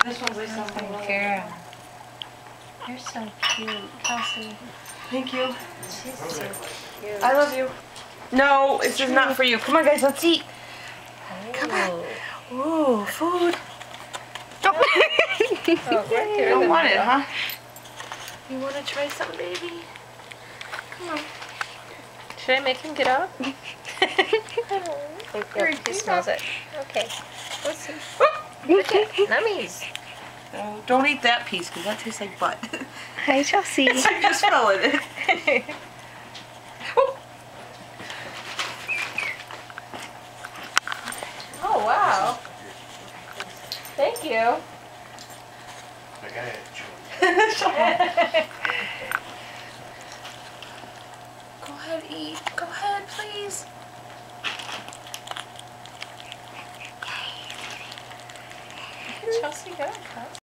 This one's like something. Girl. You're so cute, Kelsey. Thank you. She's so cute. I love you. No, this is not for you. Come on, guys, let's eat. Come on. Ooh, food. Oh, right there. You don't want it, huh? You want to try some, baby? Come on. Should I make him get up? He smells it. Okay. Let's see. Look at nummies. No, don't eat that piece because that tastes like butt. Hi, Chelsea. It's like just swallowed it. Oh, wow. Thank you. Go ahead, eat. Go ahead, please. Chelsea got a cup.